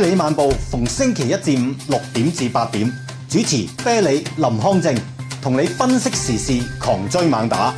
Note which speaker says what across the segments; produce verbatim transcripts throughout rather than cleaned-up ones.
Speaker 1: 里漫步逢星期一至五六點至八點，主持啤梨林康正，同你分析時事，狂追猛打。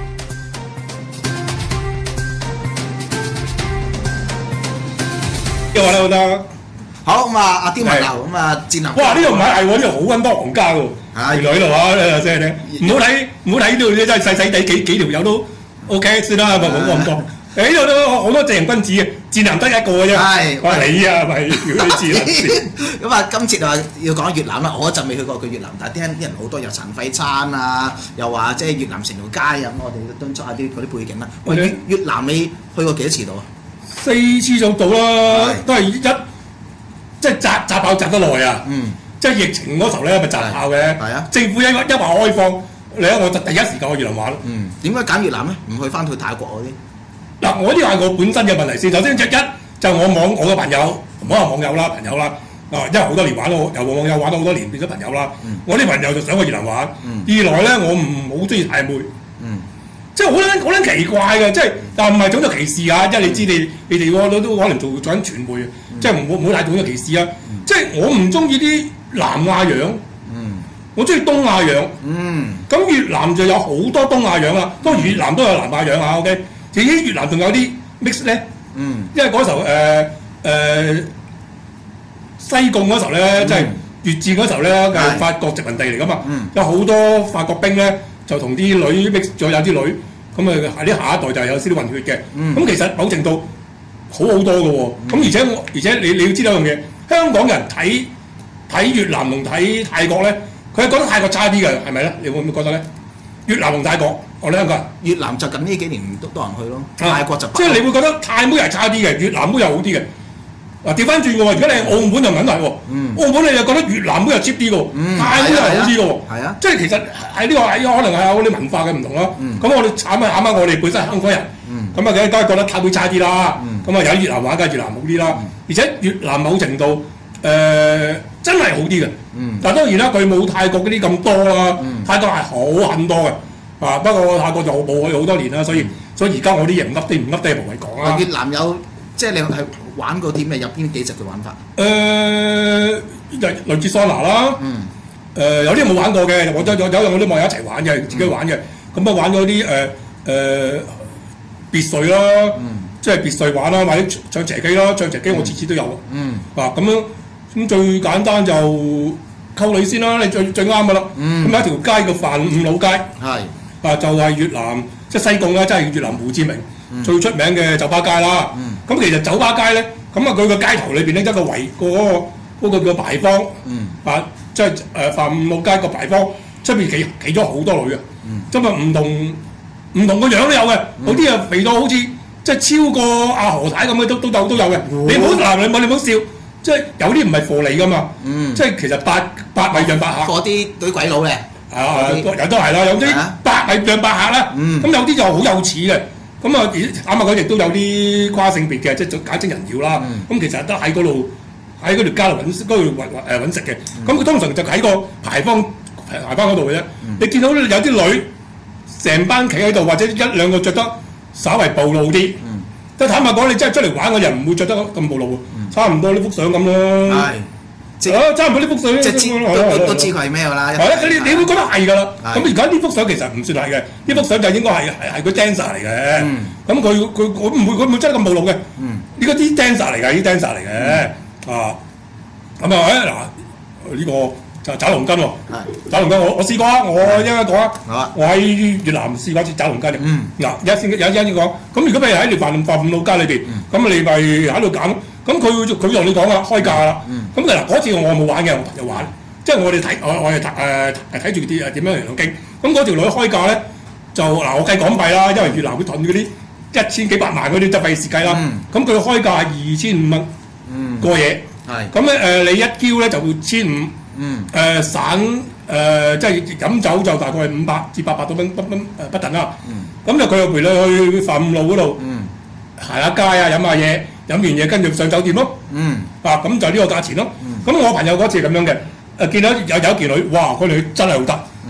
Speaker 2: 嘅話咧，我覺得
Speaker 3: 好咁啊，阿刁文流咁啊，戰能。
Speaker 2: 哇！呢度唔係喎，呢度好撚多行家喎。
Speaker 3: 係
Speaker 2: 原來呢度啊，即係你唔好睇唔好睇呢度真係細細地幾幾條友都 OK 先啦，咪冇咁多。誒呢度都好多正人君子嘅，戰男得一個嘅啫。
Speaker 3: 係，
Speaker 2: 話你啊，咪如果你戰男先。
Speaker 3: 咁啊，今次就話要講越南啦，我就未去過佢越南，但係聽啲人好多又陳輝餐啊，又話即係越南成條街啊，咁我哋敦促下啲嗰啲背景啦。喂，越越南你去過幾多次度啊？
Speaker 2: 四次就到啦，都係一即係炸炸爆炸得耐啊！
Speaker 3: 嗯，
Speaker 2: 即係疫情嗰時候咧，咪炸爆嘅。
Speaker 3: 係啊，
Speaker 2: 政府一一話開放，你睇我就第一時間去越南玩。
Speaker 3: 嗯，點解揀越南咧？唔去翻去泰國嗰啲？
Speaker 2: 嗱，我呢個係我本身嘅問題先。首先一就我網我嘅朋友，唔好話網友啦，朋友啦。啊，因為好多年玩咯，由網友玩到好多年變咗朋友啦。嗯、我啲朋友就想去越南玩。嗯、二來咧，我唔好中意泰妹。嗯。即係好撚好撚奇怪嘅，即係但唔係種族歧視啊！即係你知你你哋都都可能做做緊傳媒，嗯、即係唔好唔好睇種族歧視啊！嗯、即係我唔中意啲南亞樣，嗯、我中意東亞樣。咁、嗯、越南就有好多東亞樣啦，當然越南都有南亞樣啊。OK， 至於越南仲有啲 mix 咧，嗯、因為嗰時候誒誒、呃呃、西貢嗰時候咧，即係、嗯、越戰嗰時候咧，係法國殖民地嚟噶嘛，嗯、有好多法國兵咧。就同啲女 mix 咗有啲女，咁啊喺啲下一代就有少啲混血嘅。咁、嗯、其實某程度好好多嘅喎。咁、嗯、而且我而且你你要知道一樣嘢，香港人睇睇越南同睇泰國咧，佢係覺得泰國差啲嘅，係咪咧？你會唔會覺得咧？越南同泰國，我哋香港人
Speaker 3: 越南就近呢幾年都多人去咯，泰國就
Speaker 2: 即係、啊就是、你會覺得泰妹係差啲嘅，越南妹又好啲嘅。嗱調翻轉嘅喎，如果你係澳門就梗係喎，嗯、澳門你又覺得越南妹又 cheap 啲嘅喎，嗯、泰妹又好啲嘅喎，
Speaker 3: 係啊，
Speaker 2: 即係其實喺呢個喺可能係有啲文化嘅唔同啦。咁、嗯、我哋慘啊慘啊，我哋本身係香港人，咁啊梗係梗係覺得泰妹差啲啦。咁啊、嗯、有越南玩梗係越南好啲啦，嗯、而且越南某程度誒、呃、真係好啲嘅。嗯、但係當然啦，佢冇泰國嗰啲咁多啦，嗯、泰國係好很多嘅。啊不過泰國就冇去好多年啦，所以所以而家我啲嘢唔噏啲唔噏啲無謂講啦。
Speaker 3: 越南有即係你係。玩過啲咩？有邊幾隻嘅玩法？
Speaker 2: 誒、呃，類似桑拿啦。嗯。誒、呃，有啲冇玩過嘅，我有有有我啲網友一齊玩嘅，自己玩嘅。咁啊、嗯，玩咗啲誒誒別墅啦，嗯、即係別墅玩啦，或者唱斜機啦，唱斜機我次次都有。嗯。啊，咁樣咁最簡單就溝女先啦，你最最啱噶啦。嗯。咁有一條街叫泛五老街。係是。啊，就係、是、越南即係西貢啦，即係越南胡志明。嗯、最出名嘅酒吧街啦，咁、嗯、其實酒吧街咧，咁啊佢個街頭裏邊咧一個圍個嗰個嗰個叫牌坊，嗯、啊即係誒泛五老街個牌坊出邊企企咗好多女嘅，咁啊唔同唔同個樣都有嘅，有啲啊肥到好似即係超過阿何太咁嘅都都有都有嘅，哦、你唔好嗱你唔好你唔好笑，即係有啲唔係貨嚟噶嘛，嗯、即係其實八八米養八客，
Speaker 3: 嗰啲對鬼佬嘅，
Speaker 2: 啊有都係啦，有啲八米養八客啦，咁、嗯、有啲就好有似嘅。咁啊，啱啱講亦都有啲跨性別嘅，即係簡稱人妖啦。咁、嗯、其實都喺嗰度喺嗰條街度揾嗰度揾誒揾食嘅。咁佢、嗯、通常就喺個牌坊牌坊嗰度嘅啫。嗯、你見到有啲女成班企喺度，或者一兩個着得稍為暴露啲。即係、嗯、坦白講，你真係出嚟玩嘅人唔會着得咁暴露喎。嗯、差唔多呢幅相咁咯。係。啊，差唔多呢幅相，
Speaker 3: 即係知都都知佢係咩㗎啦。
Speaker 2: 係啊，你你會覺得係㗎啦。咁而家呢幅相其實唔算係嘅，呢幅相就應該係係係個 dancer 嚟嘅。咁佢佢佢唔會佢唔會真係咁暴露嘅。呢個啲 dancer 嚟㗎，啲 dancer 嚟嘅。啊，咁啊嗱，呢個就找龍筋喎。找龍筋我我試過啊，我一陣講啊。我喺越南試過一次找龍筋嘅。嗱，有先有一陣先講。咁如果譬如喺你泛泛五老街裏邊，咁你咪喺度揀。咁佢佢同你講啦，開價啦。咁嗱嗰次我冇玩嘅，我朋友玩，即係我哋睇我我哋誒睇住啲誒點樣嚟到經。咁嗰條女開價咧就嗱我計港幣啦，因為越南會盾嗰啲一千幾百萬嗰啲，就費事計啦。咁佢開價係二千五蚊過夜。係。咁咧誒你一嬌咧就會千五。嗯。誒散誒即係飲酒就大概係五百至八百多蚊不不誒不等啦。嗯。咁就佢又陪你去泛五路嗰度。嗯。行下街啊，飲下嘢。飲完嘢跟住上酒店咯，嗯，啊咁就呢個價錢咯。咁、嗯、我朋友嗰次係咁樣嘅，誒見到有有一件女，哇！嗰女真係好得，嗯，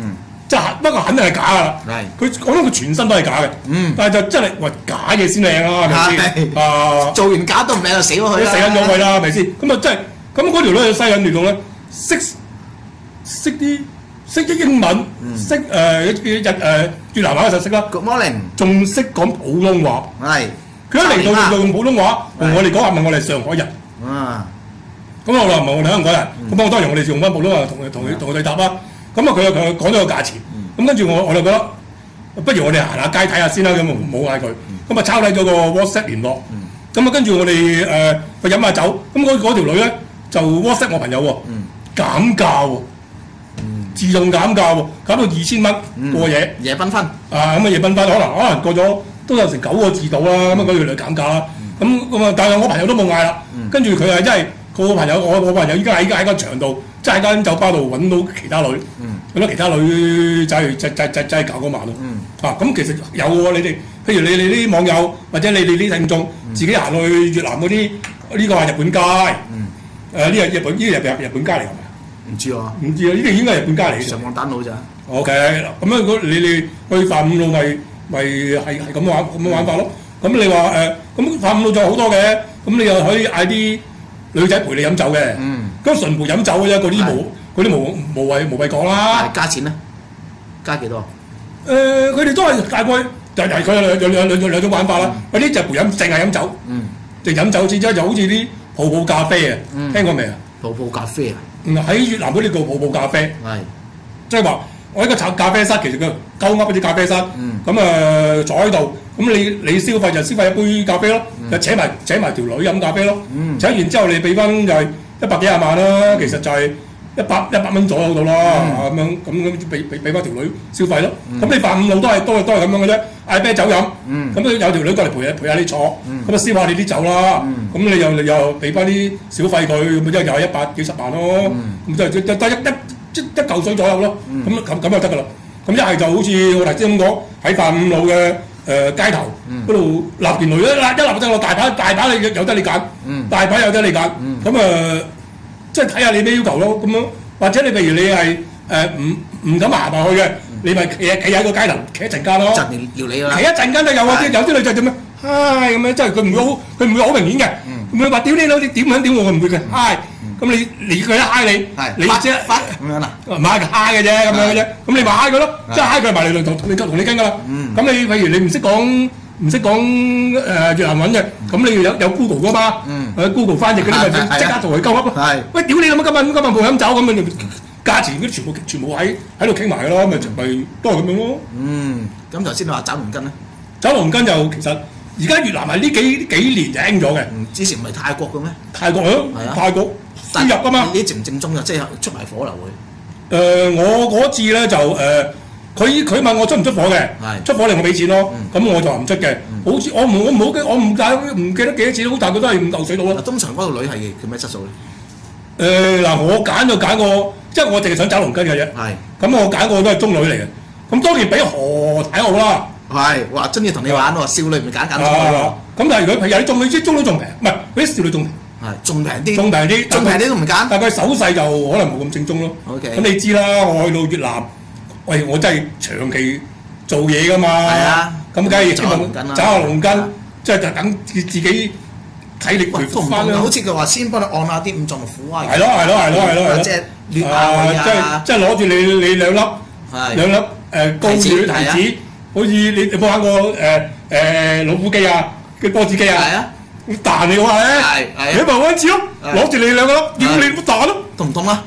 Speaker 2: 即係不過肯定係假㗎啦。
Speaker 3: 係。
Speaker 2: 佢講到佢全身都係假嘅。
Speaker 3: 嗯。
Speaker 2: 但係就真係話假嘢先靚啦，係咪先？啊！
Speaker 3: 做完假都唔靚就死咗佢啦。
Speaker 2: 死緊咗佢啦，係咪先？咁啊真係咁嗰條女喺西緊亂動咧，識識啲識啲英文，識誒日誒越南話就識啦。
Speaker 3: Good morning。
Speaker 2: 仲識講普通話。
Speaker 3: 係。
Speaker 2: 佢一嚟到就用普通話同我哋講話，問我哋係上海人。
Speaker 3: 啊。
Speaker 2: 咁我話唔係我哋香港人，咁我當然我哋用翻普通話同佢同佢同佢對答啦。咁啊佢又佢講咗個價錢，咁跟住我我就覺得，不如我哋行下街睇下先啦，咁冇嗌佢。咁啊抄低咗個 WhatsApp 聯絡，咁啊跟住我哋誒去飲下酒，咁嗰嗰條女咧就 WhatsApp 我朋友喎，減價喎，自動減價喎，減到二千蚊過夜。
Speaker 3: 夜繽紛。啊
Speaker 2: 咁啊夜繽紛，可能可能過咗都有成九個字到啦，咁啊嗰條女減價啦。咁咁啊，但係我朋友都冇嗌啦，跟住佢係真係。個朋友，我我朋友依家喺喺個場度，即係喺間酒吧度揾到其他女，揾到其他女仔去，真真真真係搞嗰晚咯。啊，咁其實有喎，你哋，譬如你哋啲網友或者你哋啲聽眾，自己行去越南嗰啲，呢個係日本街，誒呢個日本呢個日日本街嚟㗎嘛？
Speaker 3: 唔知啊，
Speaker 2: 唔知啊，呢個應該係日本街嚟。
Speaker 3: 上網 download 咋
Speaker 2: ？OK，咁樣如果你哋去泛五路咪咪係係咁玩咁樣玩法咯。咁你話誒，咁泛五路仲有好多嘅，咁你又可以嗌啲女仔陪你飲酒嘅，咁純陪飲酒嘅啫，嗰啲無嗰啲無無謂無謂講啦。
Speaker 3: 加錢咧？加幾多？
Speaker 2: 誒，佢哋都係大概就係佢有兩兩兩兩種玩法啦。有啲就陪飲，淨係飲酒，淨飲酒之之後就好似啲泡泡咖啡啊，聽過未啊？
Speaker 3: 泡泡咖啡啊？
Speaker 2: 喺越南嗰啲叫泡泡咖啡，
Speaker 3: 係
Speaker 2: 即係話我喺個茶咖啡室，其實佢鳩噏嗰啲咖啡室，咁誒坐喺度。咁你你消費就消費一杯咖啡咯，就請埋請埋條女飲咖啡咯。請完之後你俾翻就係一百幾廿萬啦，其實就係一百一百蚊左右到啦，咁樣咁咁俾俾俾翻條女消費咯。咁你泛五路都係都係都係咁樣嘅啫，嗌啤酒飲，咁有條女過嚟陪下陪下你坐，咁啊燒下你啲酒啦，咁你又又俾翻啲小費佢，咁即係又係一百幾十萬咯，咁就就得一一一一嚿水左右咯，咁咁咁就得噶啦。咁一係就好似我頭先咁講喺泛五路嘅。誒、呃、街頭嗰度立件女一立一立得我大把大把你有得你揀，嗯、大把有得你揀，咁誒、嗯、即係睇下你咩要求咯，咁樣或者你譬如你係誒唔唔敢行埋去嘅，嗯、你咪企企喺個街頭企一陣間咯，
Speaker 3: 就撩你啦，
Speaker 2: 企一陣間都有啊，啲有啲女仔點樣嗨咁樣，即係佢唔會好佢唔會好明顯嘅，唔會話屌你老啲點樣點我唔會嘅嗨。咁你你佢一嗨你，你即係
Speaker 3: 咁樣啦，
Speaker 2: 唔係佢嗨嘅啫，咁樣嘅啫。咁你咪嗨佢咯，即係嗨佢埋嚟同同你同你跟噶啦。咁你譬如你唔識講唔識講誒越南文嘅，咁你有有 Google 噶嘛？誒 Google 翻譯嗰啲咪即刻同佢溝噏咯。喂，屌你咁啊！今日今日冇飲酒咁樣，價錢嗰啲全部全部喺喺度傾埋嘅咯，咪咪都係咁樣咯。嗯，
Speaker 3: 咁頭先你話走龍筋咧？
Speaker 2: 走龍筋就其實而家越南係呢幾幾年就興咗嘅。
Speaker 3: 之前唔係泰國嘅咩？
Speaker 2: 泰國咯，泰國。輸入噶嘛？
Speaker 3: 你正唔正宗嘅，即係出埋火啦會。
Speaker 2: 誒，我嗰次咧就誒，佢佢問我出唔出火嘅，出火嚟我俾錢咯。咁我就話唔出嘅。好似我唔我唔好記，我唔記唔記得幾多錢，好大概都係五嚿水到咯。
Speaker 3: 通常嗰個女係叫咩質素咧？
Speaker 2: 誒嗱，我揀就揀個，即係我淨係想找龍筋嘅啫。係。咁我揀個都係中女嚟嘅。咁當然比何太好啦。
Speaker 3: 係，哇！真要同你玩喎，少女唔揀揀中女喎。
Speaker 2: 咁但係如果有啲中女，即係中女仲平，唔係嗰啲少女仲平。
Speaker 3: 係，仲平啲，
Speaker 2: 仲平啲，
Speaker 3: 仲平啲都唔揀。
Speaker 2: 但係佢手勢就可能冇咁正宗咯。
Speaker 3: OK。
Speaker 2: 咁你知啦，我去到越南，喂，我真係長期做嘢噶嘛。係啊。咁梗係希望找下龍筋，即係就等自自己體力回復翻啦。
Speaker 3: 好似佢話先幫你按下啲五臟六腑啊。
Speaker 2: 係咯係咯係咯係咯係咯。
Speaker 3: 即係攣下佢啊。
Speaker 2: 即係即係攞住你你兩粒兩粒誒高處提子，好似你你冇玩過誒誒老虎機啊嘅波子機啊？係啊。彈你話咧，你咪揾次咯，攞住你兩個咯，要你咪彈咯，
Speaker 3: 痛唔痛啊？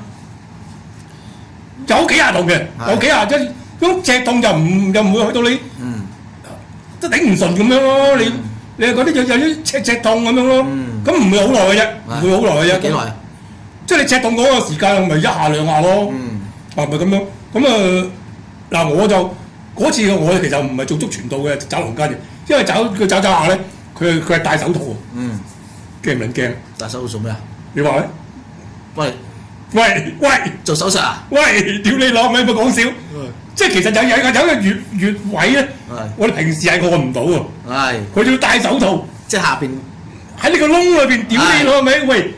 Speaker 2: 有幾下痛嘅，有幾下即係咁隻痛就唔又唔會去到你，都頂唔順咁樣咯。你你係嗰啲有有啲赤赤痛咁樣咯，咁唔會好耐嘅啫，唔會好耐嘅啫。
Speaker 3: 幾耐？
Speaker 2: 即係你赤痛嗰個時間咪一下兩下咯，係咪咁樣？咁啊嗱，我就嗰次我其實唔係做足全套嘅找龍筋嘅，因為找佢找找下咧。佢佢係戴手套喎，嗯，驚唔撚驚？
Speaker 3: 戴手套做咩啊？
Speaker 2: 你話咧？
Speaker 3: 喂
Speaker 2: 喂喂，
Speaker 3: 做手術啊？
Speaker 2: 喂，屌你老味，唔好講笑，即係其實有有有有個穴穴位咧，我哋平時係按唔到喎，係，佢要戴手套，
Speaker 3: 即係下邊
Speaker 2: 喺呢個窿裏邊，屌你老味，喂，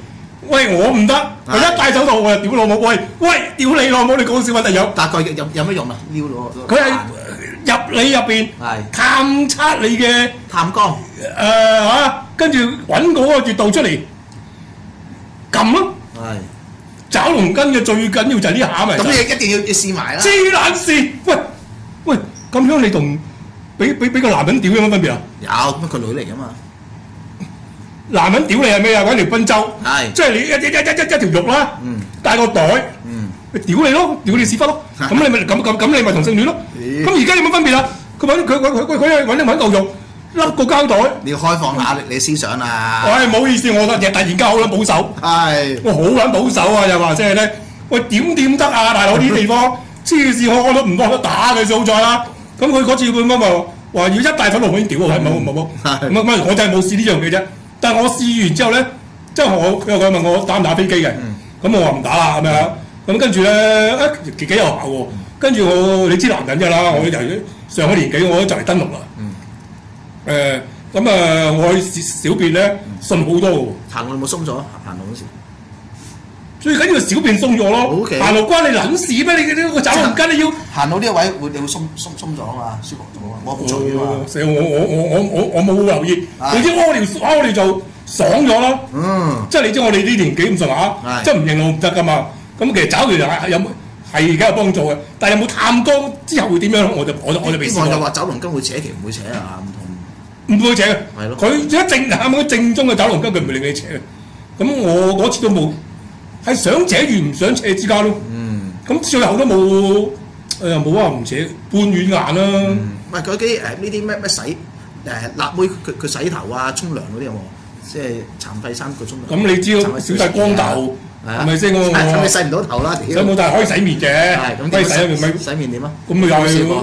Speaker 2: 喂我唔得，我一戴手套我就屌老母，喂喂屌你老母，你講笑揾第有？
Speaker 3: 大概有有咩用啊？撩攞
Speaker 2: 佢係入你入邊
Speaker 3: 係
Speaker 2: 探測你嘅
Speaker 3: 探光
Speaker 2: 誒嚇，跟住揾嗰個穴道出嚟撳咯。
Speaker 3: 係。
Speaker 2: 找龍筋嘅最緊要就係呢下咪。
Speaker 3: 咁你一定要要試埋啦。
Speaker 2: 黐撚線，喂喂，咁樣你同俾俾俾個男人屌有乜分別啊？
Speaker 3: 有，咁佢女嚟噶嘛。
Speaker 2: 男人屌你係咩啊？揾條賓州，
Speaker 3: 係，
Speaker 2: 即係你一一一一一一條肉啦，
Speaker 3: 嗯，
Speaker 2: 帶個袋，
Speaker 3: 嗯，
Speaker 2: 屌你咯，屌你屎忽咯，咁你咪咁咁咁你咪同性戀咯。咁而家有乜分別啊？佢揾佢佢佢佢佢揾揾嚿肉，笠個膠袋。
Speaker 3: 你要開放下你思想啊！
Speaker 2: 唉，唔好意思，我覺得突然間好撚保守，
Speaker 3: 係，
Speaker 2: 我好撚保守啊！又話即係咧，喂點掂得啊？大佬啲地方黐線，我我都唔當得打佢數在啦。咁佢嗰次佢乜咪話要一大手龍已經屌我，係冇冇冇，咁乜我就係冇試呢樣嘢啫。但係我試完之後咧，即係我佢又佢問我打唔打飛機嘅，咁我話唔打啦咁樣。咁跟住咧，誒幾幾有效喎。跟住我你知男人㗎啦，我由上個年紀我都就嚟登陸啦。誒咁啊，我去小便咧順好多嘅喎。
Speaker 3: 行路冇鬆咗，行路嗰時。
Speaker 2: 最緊要小便鬆咗咯。行路關你撚事咩？你呢個走龍筋你要
Speaker 3: 行到呢一位會你會鬆鬆鬆咗啊嘛，舒服咗啊！我冇做啊嘛。
Speaker 2: 死我我我我我我冇留意，總之屙尿屙尿就爽咗咯。
Speaker 3: 嗯，
Speaker 2: 即係你知我哋呢年紀咁上下，即係唔認路唔得㗎嘛。咁其實找完係有冇係而家有幫助嘅，但係有冇探光之後會點樣？我就我就我就未試過。
Speaker 3: 啲網友話走龍筋會扯旗，唔會扯啊，唔同。
Speaker 2: 唔會扯嘅，
Speaker 3: 係咯。
Speaker 2: 佢一正係咪正宗嘅走龍筋，佢唔會令你扯嘅。咁我嗰次都冇，係想扯與唔想扯之間咯。嗯。咁最後都冇，誒冇話唔扯，半軟硬啦。
Speaker 3: 唔係嗰啲誒呢啲咩咩洗誒辣妹佢佢洗頭啊、沖涼嗰啲有冇？即係殘廢衫佢沖涼。
Speaker 2: 咁你知道小弟光頭係咪先？我
Speaker 3: 咁你洗唔到頭啦，
Speaker 2: 洗冇，但係可以洗面嘅。
Speaker 3: 係咁，
Speaker 2: 可以洗面咪
Speaker 3: 洗面點啊？
Speaker 2: 咁咪又係。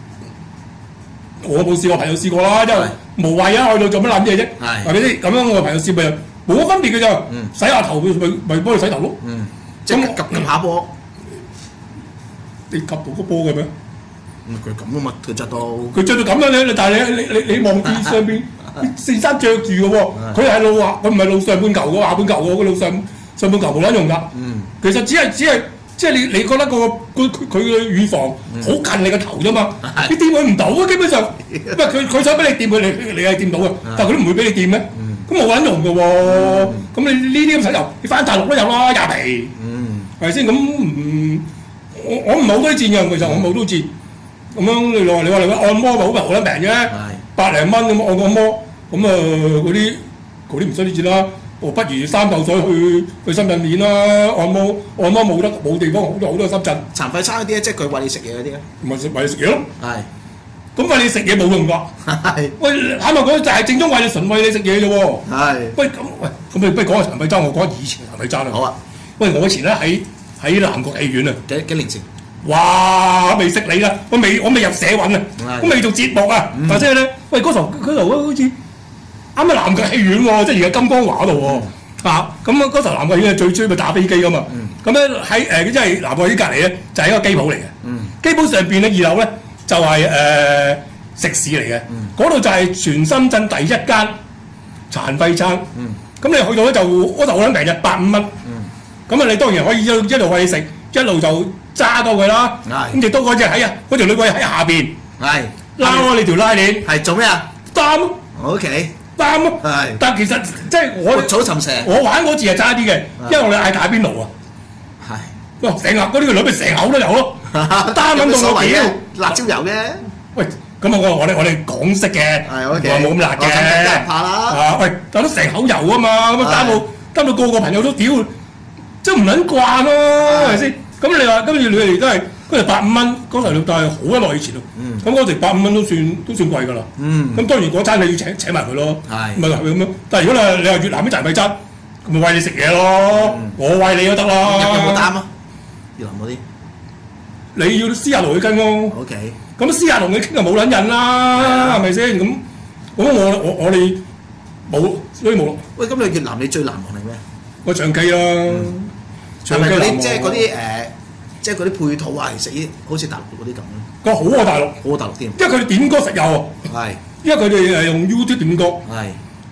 Speaker 2: 我冇試過，朋友試過啦，因為無謂啊，去到做乜撚嘢啫？係咪先？咁樣我朋友試咪冇乜分別嘅咋？洗下頭咪咪幫你洗頭咯。
Speaker 3: 嗯，即係及及下波。
Speaker 2: 你及到個波嘅咩？
Speaker 3: 咁佢咁啊嘛，佢着到
Speaker 2: 佢着到咁樣咧，但係你你你你望見上邊件衫着住嘅喎，佢係露下，佢唔係露上半球嘅，下半球嘅，佢露上上半球冇撚用㗎。嗯，其實只係只係。即係你你覺得個佢佢嘅乳房好近你個頭啫嘛，你掂佢唔到啊！基本上，唔係佢佢想俾你掂佢，你你係掂到嘅，但係佢都唔會俾你掂咩？咁冇撚用嘅喎。咁你呢啲咁洗頭，你翻大陸都有啦，廿皮，係咪先？咁唔我我唔係好推薦嘅，其實我冇推薦。咁樣你話你話你話按摩咪好平好撚平啫，百零蚊咁按個摩，咁啊嗰啲嗰啲唔使呢錢啦。我不如三嚿水去去深圳練啦，按摩按摩冇得冇地方好多好多深圳。殘廢餐嗰啲咧，即係佢餵你食嘢嗰啲咧，咪食餵你食嘢咯。係。咁餵你食嘢冇用㗎。係。喂，坦白講就係正宗餵你純餵你食嘢啫喎。係。喂咁喂，咁你不如講下殘廢餐，我講以前殘廢餐啊。好啊。喂，我以前咧喺喺南國戲院啊。幾幾年前？哇！未識你啦，我未我未入社運啊，我未做節目啊，或者咧，喂嗰頭嗰頭好似。啱啱南國戲院喎，即係而家金光華度喎，啊咁啊嗰頭南國戲院最中意咪打飛機噶嘛，咁咧喺誒即係南國戲院隔離咧就係一個機鋪嚟嘅，機鋪上邊咧二樓咧就係誒食肆嚟嘅，嗰度就係全深圳第一間殘廢餐，咁你去到咧就嗰頭好撚平嘅百五蚊，咁啊你當然可以一一路餵你食，一路就揸到佢啦，咁亦都嗰隻喺啊嗰條女鬼喺下邊，係拉開你條拉鏈，係做咩啊？擔 ，OK。啱咯，但其實即係我早尋蛇，我玩嗰次係差啲嘅，因為我哋嗌打邊爐啊，係，哇成盒嗰啲個女咪成口都有咯，單撚到我屌，辣椒油嘅，喂，咁啊我我哋我哋港式嘅，係 OK，冇咁辣嘅，怕啦，啊喂，但都成口油啊嘛，咁啊單到單到個個朋友都屌，即係唔撚慣咯，係咪先？咁你話跟住你哋都係。嗰時百五蚊，嗰時但係好一耐以前咯。咁嗰時百五蚊都算都算貴㗎啦。咁當然嗰餐你要請請埋佢咯。係。咪係咁樣。但係如果你你話越南啲殘廢餐，咪餵你食嘢咯。我餵你都得啦。有冇擔啊？越南嗰啲。你要私下同佢跟咯。O K。咁私下同佢傾就冇撚癮啦，係咪先？咁咁我我我哋冇，所以冇。喂，咁你越南你最難忘係咩？我長記啦。長記難忘。即係嗰啲誒。即係嗰啲配套啊，其實依好似大陸嗰啲咁咯。個好過大陸，好過大陸添。因為佢哋點歌實有啊。係。因為佢哋係用 YouTube 點歌。係。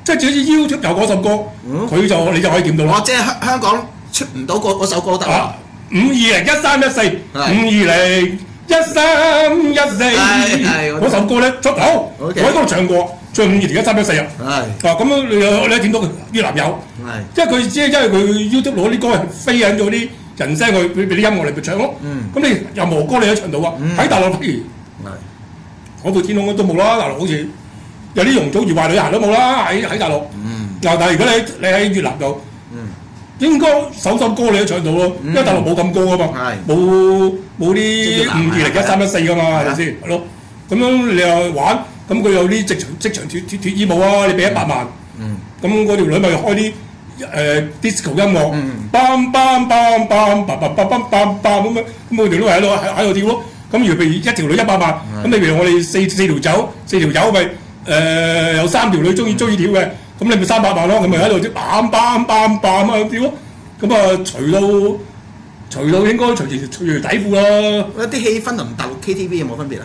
Speaker 2: 即係只要 YouTube 有嗰首歌，佢就你就可以點到啦。
Speaker 3: 哦，即係香香港出唔到嗰嗰首歌得啊！
Speaker 2: 五二零一三一四，五二零一三一四嗰首歌咧出口，我喺嗰度唱過，唱五二零一三一四啊。係啊，咁樣你你一點到越南有，即係佢只係因為佢 YouTube 攞啲歌係飛緊咗啲人聲去俾俾啲音樂嚟去唱咯。咁你任何歌你都唱到啊！喺大陸譬如海闊天空都冇啦，大陸好似有啲容祖兒壞女孩都冇啦，喺喺大陸。嗱，但係如果你你喺越南度，應該首首歌你都唱到咯，因為大陸冇咁高啊嘛，冇冇啲五二零一三一四噶嘛，係咪先？係咯，咁樣你又玩，咁佢有啲職場職場脫脫脫衣舞啊，你俾一百萬，咁嗰條女咪開啲誒 disco 音樂，bang bang bang bang bang bang bang bang bang 咁樣，咁嗰條女喺度喺喺度跳咯。咁如果譬如一條女一百萬，咁你譬如我哋四四條酒，四條友咪誒有三條女中意中意跳嘅。咁你咪三百萬咯，咁咪喺度啲砰砰砰砰啊跳咯，咁啊除到除到應該除住除住底褲啦。
Speaker 3: 啲氣氛同大陸 K T V 有冇分別啊？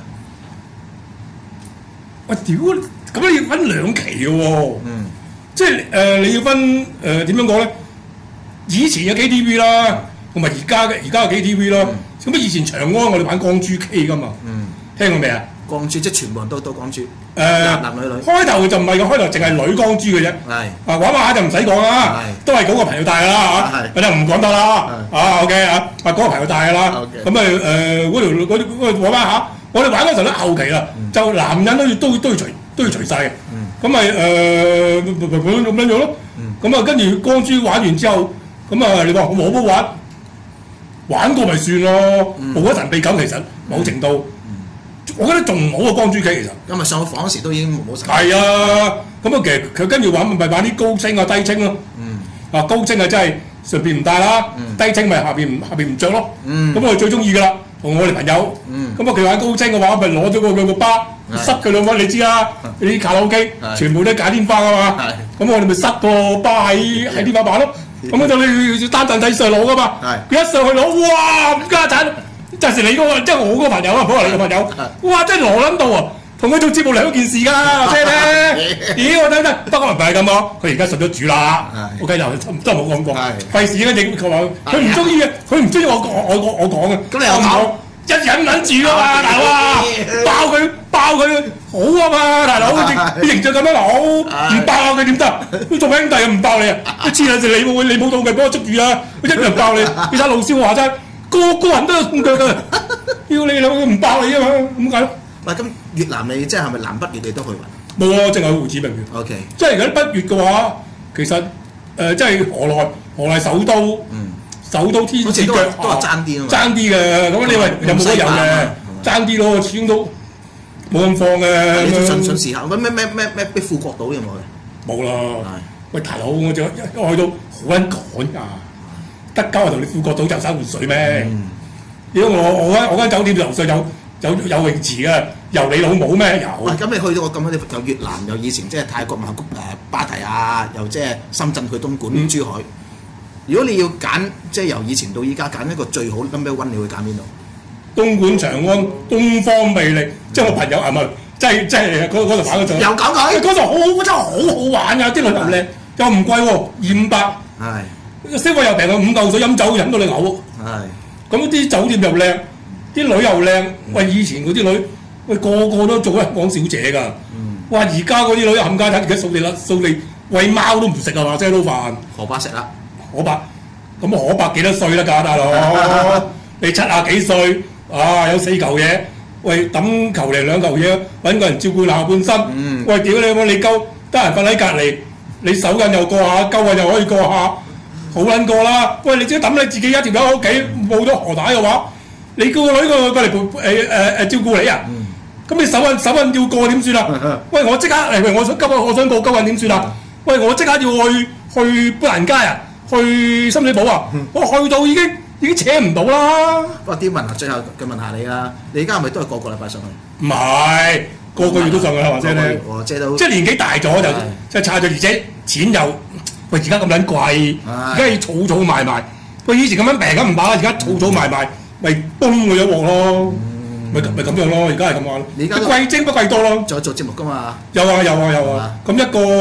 Speaker 2: 喂屌，咁你要分兩期嘅喎，嗯，即係誒、呃、你要分誒點樣講咧？以前嘅 K T V 啦，同埋而家嘅而家嘅 K T V 啦，咁啊以前長安我哋玩光珠 K 噶嘛，嗯，聽過未啊？光珠即係全部人都都光珠，誒、呃、男女女。開頭就唔係嘅，開頭淨係女光珠嘅啫。係啊，玩玩下就唔使講啦，都係嗰個朋友帶㗎啦嚇，我就唔講得啦。啊 OK 啊，啊嗰個朋友帶㗎啦。咁咪誒嗰條嗰啲嗰玩玩下，我哋玩嗰時候都後期啦，就男人都要都都要除都要除晒嘅。咁咪誒咁樣樣咯。咁啊跟住光珠玩完之後，咁啊你話我冇冇玩，玩過咪算咯，冇一神秘感其實某程度。我覺得仲唔好過光珠 K 其實，
Speaker 3: 因為上去房嗰時都已經冇晒。
Speaker 2: 係啊，咁啊其實佢跟住玩咪玩啲高清啊低清咯。嗯。啊高清啊真係上邊唔戴啦，低清咪下邊下邊唔着咯。嗯。咁我最中意噶啦，同我哋朋友。嗯。咁啊佢玩高清嘅話，咪攞咗個佢個巴，塞佢兩個你知啦，啲卡拉 OK 全部都假天花啊嘛。係。咁我哋咪塞個巴喺喺天花板咯。咁啊到你單凳仔上攞噶嘛。係。佢一上去攞，哇！冚家鏟！就係你嗰個，即係我嗰個朋友啊，唔好話你個朋友。哇！真係羅撚到啊，同佢做節目兩件事㗎，即係咧。屌我睇睇，不過唔係咁講，佢而家信咗主啦。OK 就真係冇咁講，費事咧影佢話佢唔中意嘅，佢唔中意我講我我我講嘅。咁你又講一忍忍住啊嘛，大佬啊，爆佢爆佢好啊嘛，大佬啲形象咁樣好，唔爆佢點得？佢做兄弟又唔爆你啊？一黐兩隻你冇你冇到嘅，幫我捉住啊！一樣爆你，你睇老蕭話齋。個個人都有痛腳㗎，要你兩個唔爆你啊嘛，咁解咯。
Speaker 3: 喂，咁越南你即係係咪南北越你都去玩？
Speaker 2: 冇啊，淨係胡志明嘅。O K， 即係如果北越嘅話，其實誒即係河內，河內首都，首都天子腳
Speaker 3: 都係爭啲啊嘛，
Speaker 2: 爭啲嘅。咁你話有冇得有嘅？爭啲咯，始終都冇咁放嘅。
Speaker 3: 你順順時候，咩咩咩咩咩咩富國島有冇嘅？
Speaker 2: 冇啦。喂，大佬，我就一去到好撚趕㗎。德交係同你富國島遊山玩水咩？如果我我間我間酒店樓上有有有泳池嘅，遊你老母咩？有。
Speaker 3: 咁你去到個咁樣，你由越南由以前即係泰國曼谷誒芭提雅，又即係深圳去東莞、珠海。如果你要揀，即係由以前到依家揀一個最好 number one，你會揀邊度？
Speaker 2: 東莞、長安、東方魅力，即係我朋友係咪？即係即係嗰嗰度玩嗰陣。
Speaker 3: 又講講，
Speaker 2: 嗰度好真係好好玩㗎，啲旅遊靚又唔貴喎，二五百。係。消費又平啊，五嚿水飲酒飲到你嘔。係。咁啲酒店又靚，啲女又靚。喂，以前嗰啲女，喂個個都做香港小姐㗎。嗯。哇！而家嗰啲女冚家鏟，而家掃地啦，掃地餵貓都唔食啊嘛，即係撈飯。河伯食啦。河伯，咁河伯幾多歲啦㗎，大佬？你七啊幾歲？啊，有四嚿嘢。喂，抌球零兩嚿嘢，揾個人照顧下半身。嗯。喂，屌你老母！你鳩得閒瞓喺隔離，你手印又過下，鳩印又可以過下。好撚過啦！喂，你只抌你自己一條友喺屋企冇咗河帶嘅話，你叫個女個過嚟陪誒誒誒照顧你啊？咁、嗯、你手印手印要過點算啊？喂，我即刻嚟，喂，我想急啊！我想過急運點算啊？喂，我即刻要去去砵蘭街啊，去深水埗啊！嗯、我去到已經已經扯唔到啦。不過啲問下，最後佢問下你啦，你而家係咪都係個個禮拜上去？唔係，個個月都上去啦，或者咧，即係年紀大咗就即係差咗，而且錢又。喂，而家咁撚貴，而家要儲儲埋埋。喂，以前咁樣平咁唔怕啦，而家儲儲埋埋，咪崩佢一鑊咯，咪咪咁樣咯。而家係咁話，你貴精不貴多咯。仲有做節目噶嘛？有啊有啊有啊。咁一個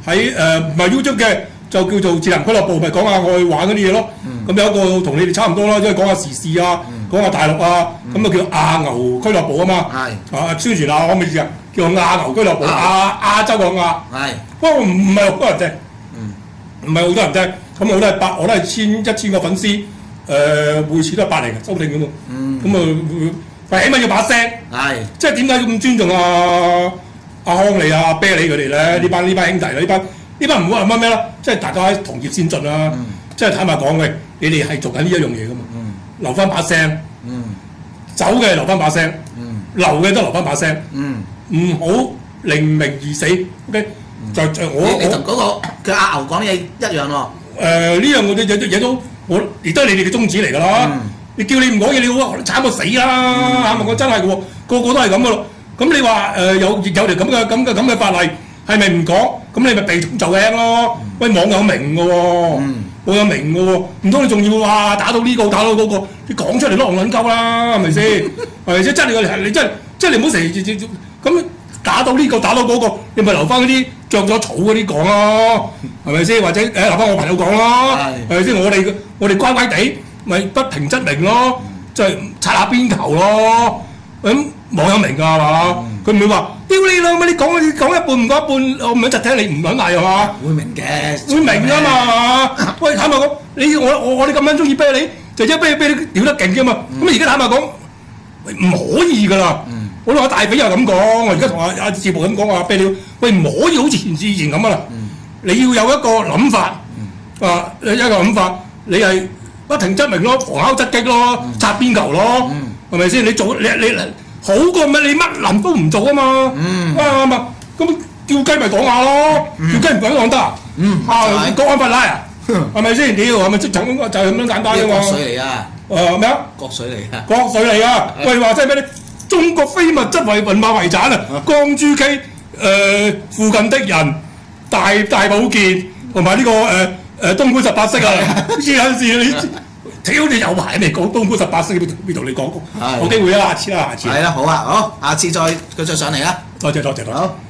Speaker 2: 喺誒唔係 YouTube 嘅，就叫做智能俱樂部，咪講下我去玩嗰啲嘢咯。咁、嗯、有一個同你哋差唔多啦，即係講下時事啊，嗯、講下大陸啊，咁啊、嗯、叫亞牛俱樂部啊嘛。係啊，宣傳下可唔可以啊？叫亞牛俱樂部，亞亞洲個亞。係。不過唔唔係好多人聽，唔係好多人聽。咁我都係百，我都係千一千個粉絲，誒、呃、每次都係百零收聽咁喎。咁啊，但起碼要把聲。係。即係點解咁尊重啊？阿康利啊、啤梨佢哋咧，呢班呢班兄弟啦，呢班呢班唔好話乜咩啦，即係大家同業先進啦。嗯、即係坦白講嘅，你哋係做緊呢一樣嘢噶嘛？嗯、留翻把聲，嗯、走嘅留翻把聲，嗯、留嘅都留翻把聲，唔、嗯、好令名而死。OK，、嗯、就就我
Speaker 3: 你同嗰個嘅阿牛講嘢一樣喎。誒呢、
Speaker 2: 呃、樣我哋嘢嘢都我亦都係你哋嘅宗旨嚟㗎啦。嗯、你叫你唔講嘢，你好慘過死啦！啱唔啱？真係嘅喎，個個都係咁㗎咯。咁你話誒有有條咁嘅咁嘅咁嘅法例係咪唔講？咁你咪避重就輕咯。喂，網友明嘅喎，網友明嘅喎，唔通你仲要話打到呢個打到嗰個？你講出嚟都戇撚鳩啦，係咪先？係咪先？即係你你真即係你唔好成日咁打到呢個打到嗰個，你咪留翻嗰啲著咗草嗰啲講咯，係咪先？或者誒留翻我朋友講咯，係咪先？我哋我哋乖乖地咪不平則鳴咯，即係擦下邊球咯，咁。網友明㗎係嘛？佢唔會話屌你老味，你講你講一半唔講一半，我唔想窒聽你唔撚嚟係嘛？
Speaker 3: 會明嘅，
Speaker 2: 會明㗎嘛？喂，坦白講，你我我我哋咁樣中意啤你，就因啤啤你屌得勁㗎嘛？咁而家坦白講，唔可以㗎啦。我同阿大髀又咁講，我而家同阿阿志部咁講話啤你，喂唔可以好似前之前咁啊啦！你要有一個諗法啊，一個諗法，你係不停則鳴咯，旁敲側擊咯，擦邊球咯，係咪先？你做你你。好過咪你乜能都唔做啊嘛，啱嘛？咁叫雞咪講下咯，叫雞唔講講得啊？啊，國安法拉啊，係咪先？屌係咪即就咁就係咁樣簡單嘅嘛？
Speaker 3: 國水嚟啊！
Speaker 2: 誒咩啊？
Speaker 3: 國水嚟啊！
Speaker 2: 國水嚟啊！喂話即係咩咧？中國非物質遺文化遺產啊！江珠溪誒附近的人大大保健同埋呢個誒誒東莞十八式啊！有時你。屌你有排未講東莞十八式，邊度你講過？有機會啊，下次啦，下次。
Speaker 3: 係啦，好啊，好，下次再佢再上嚟啦。
Speaker 2: 多謝多謝多謝。
Speaker 3: 好。